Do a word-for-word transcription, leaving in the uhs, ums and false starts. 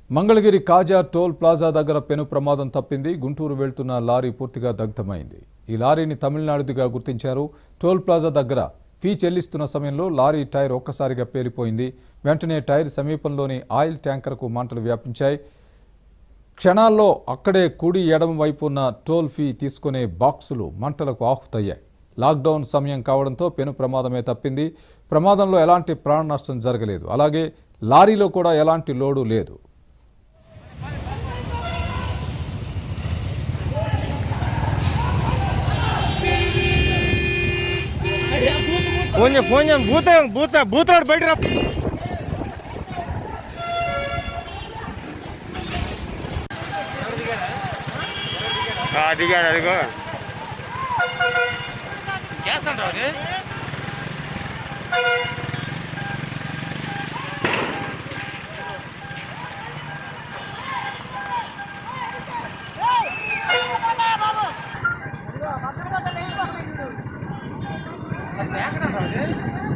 మంగళగిరి కాజా toll plaza దగ్గర పెను ప్రమాదం తప్పింది. గుంటూరు వెళ్తున్న లారీ పూర్తిగా దగ్ధమైంది. ఈ లారీని తమిళనాడుదిగా గుర్తించారు. టోల్ ప్లాజా దగ్గర ఫీ చెల్లిస్తున్న సమయంలో లారీ టైర్ ఒక్కసారిగా పేలిపోయింది. వెంటనే టైర్ సమీపంలోని ఆయిల్ ట్యాంకర్కు మంటలు వ్యాపించాయి. క్షణాల్లో అక్కడే కుడి ఎడమ వైపు ఉన్న టోల్ ఫీ తీసుకునే బాక్సులు మంటలకు ఆహుతయ్యాయి. లాక్డౌన్ సమయం కావడంతో పెను ప్రమాదమే తప్పింది. ప్రమాదంలో ఎలాంటి ప్రాణ నష్టం జరగలేదు. అలాగే లారీలో కూడా ఎలాంటి లోడు లేదు. फोन फोन भूत भूत भूत बैठ रहा हाँ ठीक है देखो क्या सुन रहे हो बाबू